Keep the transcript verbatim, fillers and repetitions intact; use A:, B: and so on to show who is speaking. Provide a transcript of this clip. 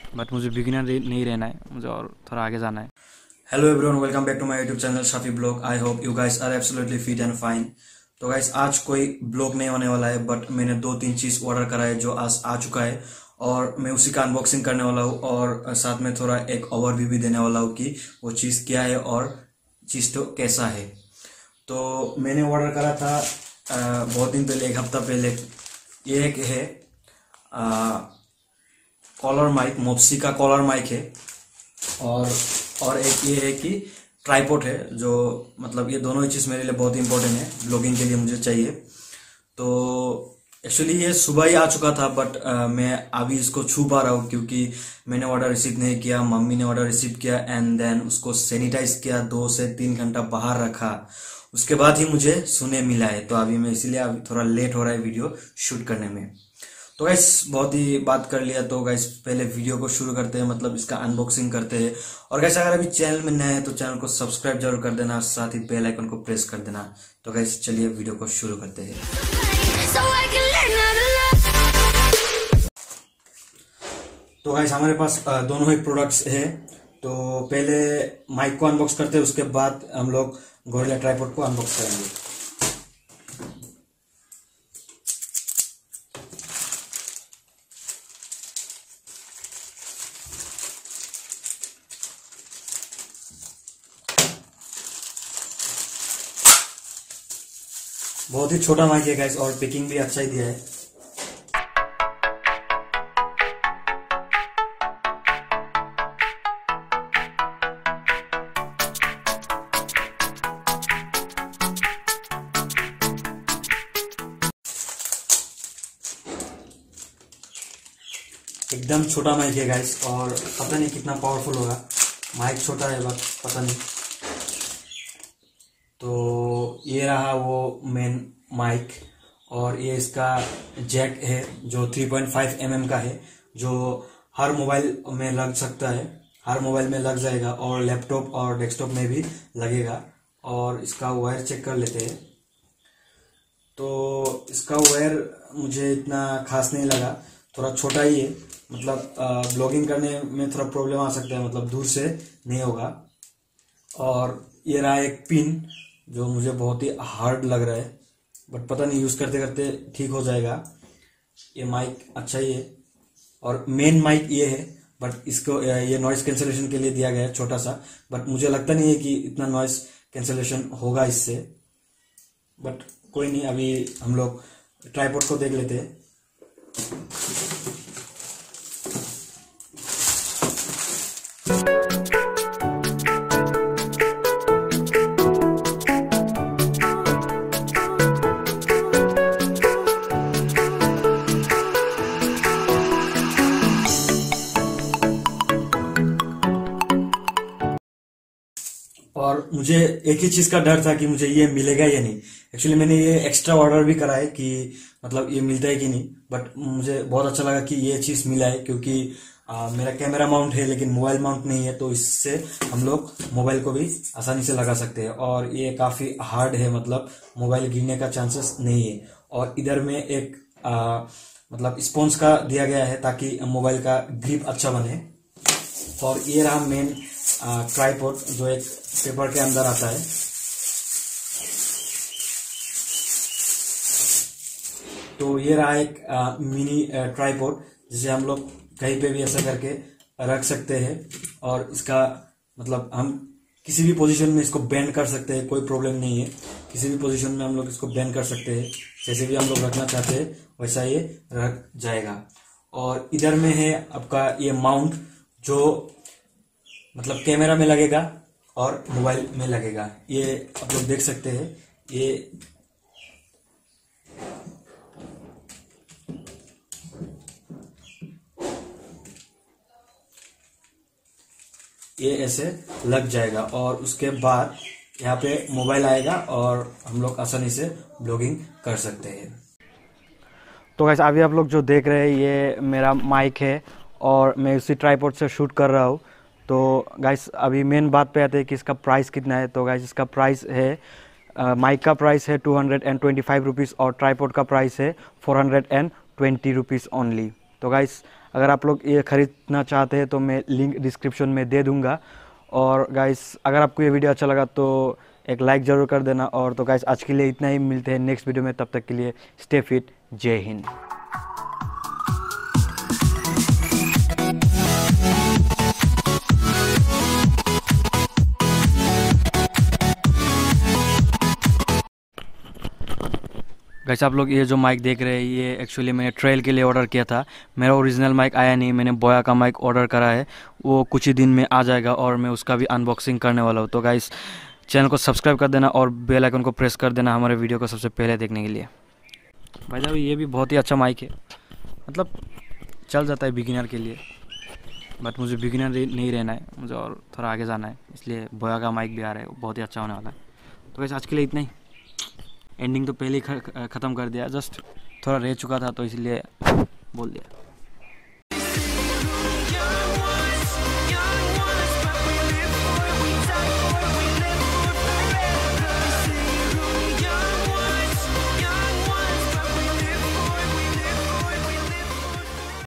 A: But मुझे beginner नहीं रहना है, मुझे और थोड़ा आगे जाना है।
B: Hello everyone, welcome back to my YouTube channel Shafi vlog. I hope you guys are absolutely fit and fine. तो गाइस आज कोई ब्लॉग नहीं होने वाला है, बट मैंने दो तीन चीज ऑर्डर करा है जो आज आ चुका है और मैं उसी का अनबॉक्सिंग करने वाला हूँ और साथ में थोड़ा एक ओवरव्यू भी देने वाला हूँ कि वो चीज क्या है और चीज तो कैसा है। तो मैंने ऑर्डर करा था आ, बहुत दिन पहले, एक हफ्ता पहले। ये एक है कॉलर माइक, मोप्सी का कॉलर माइक है और और एक ये है कि ट्राइपॉड है, जो मतलब ये दोनों ही चीज़ मेरे लिए बहुत इंपॉर्टेंट है, ब्लॉगिंग के लिए मुझे चाहिए। तो एक्चुअली ये सुबह ही आ चुका था, बट आ, मैं अभी इसको छू पा रहा हूँ क्योंकि मैंने ऑर्डर रिसीव नहीं किया, मम्मी ने ऑर्डर रिसीव किया एंड देन उसको सैनिटाइज किया, दो से तीन घंटा बाहर रखा, उसके बाद ही मुझे सुने मिला है। तो अभी मैं इसीलिए अभी थोड़ा लेट हो रहा है वीडियो शूट करने में। तो गाइस बहुत ही बात कर लिया, तो गाइस पहले वीडियो को शुरू करते हैं, मतलब इसका अनबॉक्सिंग करते हैं। और गाइस अगर अभी चैनल में नए हैं तो चैनल को सब्सक्राइब जरूर कर देना, साथ ही बेल आइकन को प्रेस कर देना। तो गाइस चलिए वीडियो को शुरू करते हैं। तो गाइस हमारे पास दोनों ही प्रोडक्ट्स है। तो पहले माइक को अनबॉक्स करते हैं, उसके बाद हम लोग गोरिल्ला ट्राइपॉड को अनबॉक्स करेंगे। बहुत ही छोटा माइक है गाइस और पैकिंग भी अच्छा ही दिया है। एकदम छोटा माइक है गाइस और पता नहीं कितना पावरफुल होगा। माइक छोटा है बट पता नहीं। तो ये रहा वो मेन माइक और ये इसका जैक है जो three point five M M का है, जो हर मोबाइल में लग सकता है, हर मोबाइल में लग जाएगा और लैपटॉप और डेस्कटॉप में भी लगेगा। और इसका वायर चेक कर लेते हैं। तो इसका वायर मुझे इतना खास नहीं लगा, थोड़ा छोटा ही है, मतलब ब्लॉगिंग करने में थोड़ा प्रॉब्लम आ सकता है, मतलब दूर से नहीं होगा। और ये रहा एक पिन जो मुझे बहुत ही हार्ड लग रहा है, बट पता नहीं यूज करते करते ठीक हो जाएगा। ये माइक अच्छा ही है और मेन माइक ये है, बट इसको ये नॉइस कैंसलेशन के लिए दिया गया है छोटा सा, बट मुझे लगता नहीं है कि इतना नॉइस कैंसलेशन होगा इससे, बट कोई नहीं। अभी हम लोग ट्राइपॉड को देख लेते हैं। और मुझे एक ही चीज का डर था कि मुझे ये मिलेगा या नहीं। एक्चुअली मैंने ये एक्स्ट्रा ऑर्डर भी करा है कि मतलब ये मिलता है कि नहीं, बट मुझे बहुत अच्छा लगा कि ये चीज मिला है क्योंकि आ, मेरा कैमरा माउंट है लेकिन मोबाइल माउंट नहीं है, तो इससे हम लोग मोबाइल को भी आसानी से लगा सकते हैं। और ये काफी हार्ड है, मतलब मोबाइल गिरने का चांसेस नहीं है। और इधर में एक आ, मतलब स्पॉन्ज का दिया गया है ताकि मोबाइल का ग्रिप अच्छा बने। और ये रहा मेन ट्राइपॉड जो एक पेपर के अंदर आता है। तो ये रहा एक आ, मिनी ट्राइपॉड जिसे हम लोग कहीं पे भी ऐसा करके रख सकते हैं और इसका मतलब हम किसी भी पोजीशन में इसको बेंड कर सकते हैं, कोई प्रॉब्लम नहीं है। किसी भी पोजीशन में हम लोग इसको बेंड कर सकते हैं, जैसे भी हम लोग रखना चाहते हैं वैसा ये रख जाएगा। और इधर में है आपका ये माउंट जो मतलब कैमरा में लगेगा और मोबाइल में लगेगा। ये आप लोग देख सकते हैं, ये ये ऐसे लग जाएगा और उसके बाद यहाँ पे मोबाइल आएगा और हम लोग आसानी से ब्लॉगिंग कर सकते हैं।
A: तो गाइस अभी आप लोग जो देख रहे हैं ये मेरा माइक है और मैं उसी ट्राइपॉड से शूट कर रहा हूँ। तो गाइस अभी मेन बात पे आते हैं कि इसका प्राइस कितना है। तो गाइस इसका प्राइस है, माइक का प्राइस है two hundred and twenty five rupees और ट्राइपॉड का प्राइस है four hundred and twenty rupees only. तो गाइस अगर आप लोग ये ख़रीदना चाहते हैं तो मैं लिंक डिस्क्रिप्शन में दे दूँगा। और गाइस अगर आपको ये वीडियो अच्छा लगा तो एक लाइक ज़रूर कर देना। और तो गाइस आज के लिए इतना ही, मिलते हैं नेक्स्ट वीडियो में, तब तक के लिए स्टे फिट, जय हिंद। गाइस आप लोग ये जो माइक देख रहे हैं ये एक्चुअली मैंने ट्रेल के लिए ऑर्डर किया था। मेरा ओरिजिनल माइक आया नहीं, मैंने बोया का माइक ऑर्डर करा है, वो कुछ ही दिन में आ जाएगा और मैं उसका भी अनबॉक्सिंग करने वाला हूँ। तो गाइस चैनल को सब्सक्राइब कर देना और बेल आइकन को प्रेस कर देना हमारे वीडियो को सबसे पहले देखने के लिए। भाई साहब ये भी बहुत ही अच्छा माइक है, मतलब चल जाता है बिगिनर के लिए, बट मुझे बिगिनर नहीं रहना है, मुझे और थोड़ा आगे जाना है, इसलिए बोया का माइक भी आ रहा है, बहुत ही अच्छा होने वाला है। तो गाइस आज के लिए इतना ही, एंडिंग तो पहले ही ख़त्म कर दिया, जस्ट थोड़ा रह चुका था तो इसलिए बोल दिया।